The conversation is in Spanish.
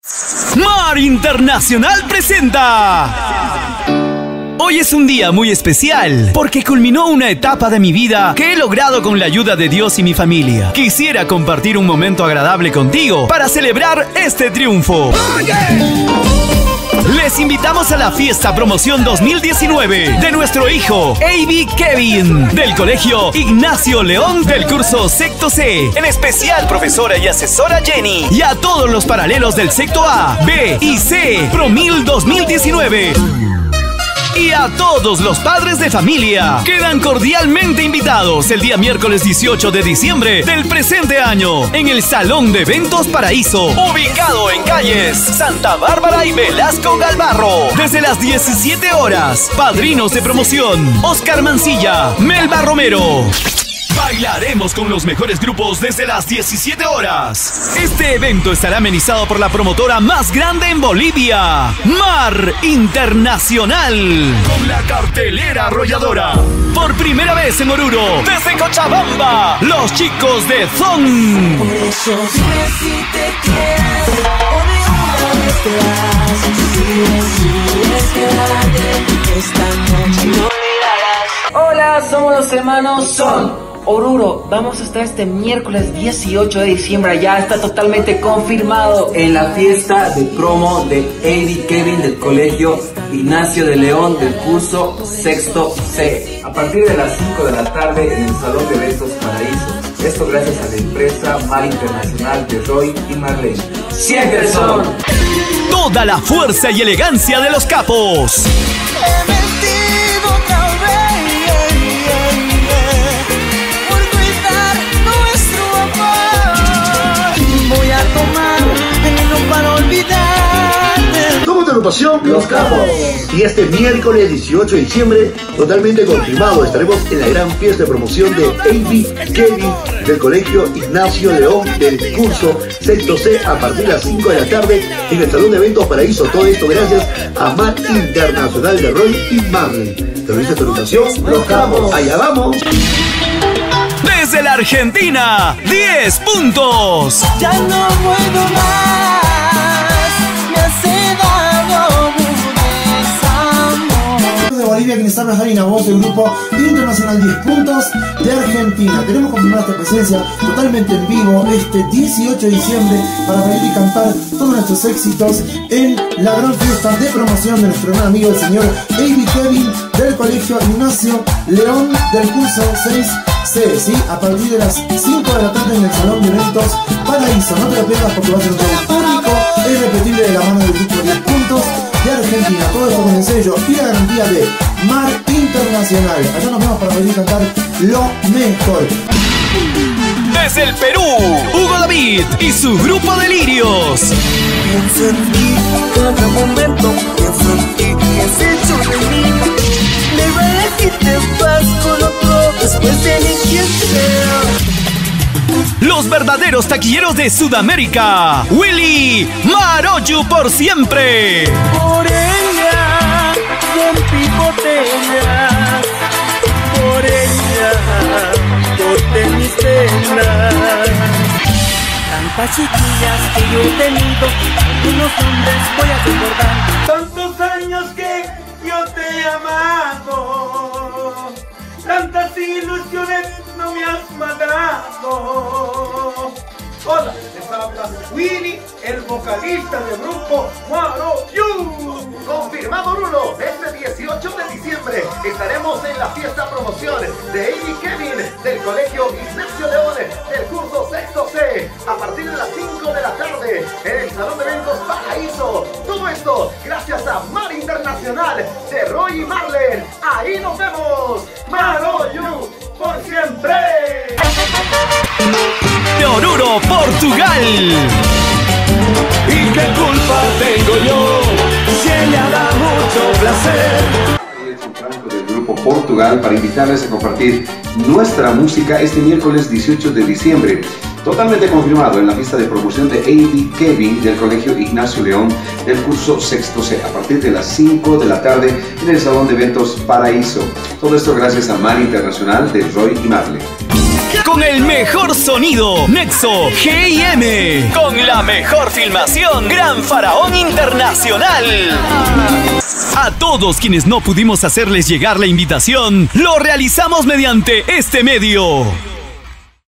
Mar Internacional presenta. Hoy es un día muy especial porque culminó una etapa de mi vida que he logrado con la ayuda de Dios y mi familia. Quisiera compartir un momento agradable contigo para celebrar este triunfo. Les invitamos a la fiesta promoción 2019 de nuestro hijo A.B. Kevin del Colegio Ignacio León del curso Sexto C, en especial profesora y asesora Jenny, y a todos los paralelos del Sexto A, B y C Promil 2019. Y a todos los padres de familia quedan cordialmente invitados el día miércoles 18 de diciembre del presente año en el Salón de Eventos Paraíso, ubicado en calles Santa Bárbara y Velasco Galvarro. Desde las 17 horas, padrinos de promoción: Oscar Mancilla, Melba Romero. Bailaremos con los mejores grupos desde las 17 horas. Este evento estará amenizado por la promotora más grande en Bolivia, Mar Internacional, con la cartelera arrolladora. Por primera vez en Oruro, desde Cochabamba, los chicos de Zon. Por eso dime si te quedas, o de una vez te vas. Si decides quedarte, esta noche no mirarás. Hola, somos los hermanos Son. Oruro, vamos a estar este miércoles 18 de diciembre, ya está totalmente confirmado en la fiesta de promo de A.B. Kevin del Colegio Ignacio de León del curso Sexto C, a partir de las 5 de la tarde en el Salón de Eventos Paraíso. Esto gracias a la empresa Mar Internacional de Roy y Marlene. ¡Siempre Son! Toda la fuerza y elegancia de los capos. He mentido otra vez. Somos de agrupación Los Capos. Y este miércoles 18 de diciembre, totalmente confirmado, estaremos en la gran fiesta de promoción de A.B. Kevin del Colegio Ignacio León del curso Sexto C, a partir de las 5 de la tarde en el Salón de Eventos Paraíso. Todo esto gracias a Mar Internacional de Roy y Marley. Te lo dice tu agrupación Los Capos. Allá vamos. Desde la Argentina, 10 puntos. Ya no puedo más, me hace daño un desamor. De Bolivia, quienes habla Janina Voz del grupo internacional 10 puntos de Argentina. Queremos confirmar esta presencia totalmente en vivo este 18 de diciembre para venir y cantar todos nuestros éxitos en la gran fiesta de promoción de nuestro gran amigo el señor A.B. Kevin del Colegio Ignacio León del curso 6C, ¿sí? A partir de las 5 de la tarde en el Salón de Eventos Paraíso. No te lo pierdas porque va a ser un show único e irrepetible de la mano del grupo 10 puntos de Argentina. Todo esto con el sello y la garantía de Mar Internacional. Allá nos vemos para venir a cantar lo mejor. Desde el Perú, Hugo David y su grupo Delirios. Pienso en ti, cada momento pienso en ti, ¿qué has hecho de mí? Me vale que te vas con otro después de ni quien sea. Los verdaderos taquilleros de Sudamérica, Willy Maroyu por siempre. Por ella rompí botellas, por ella corté mis penas. Tantas chiquillas que yo he tenido, algunos hombres voy a recordar. Tantos años que yo te he amado, tantas ilusiones no me has matado. Hola, les habla Willy, el vocalista del grupo Maroyu. Confirmado Oruro, este 18 de diciembre estaremos en la fiesta promoción de A.B. Kevin del Colegio Ignacio León del curso Sexto C, a partir de las 5 de la tarde en el Salón de Eventos Paraíso. Todo esto gracias a Mar Internacional de Roy y Marlene. Ahí nos vemos. Maroyu por siempre. De Oruro, Portugal. ¿Y qué culpa tengo yo si ella da mucho placer? Del grupo Portugal para invitarles a compartir nuestra música este miércoles 18 de diciembre. Totalmente confirmado en la fiesta de promoción de A.B. Kevin del Colegio Ignacio León del curso Sexto C, a partir de las 5 de la tarde en el Salón de Eventos Paraíso. Todo esto gracias a Mar Internacional de Roy y Marley. con el mejor sonido, Nexo GIM. Con la mejor filmación, Gran Faraón Internacional. A todos quienes no pudimos hacerles llegar la invitación, lo realizamos mediante este medio.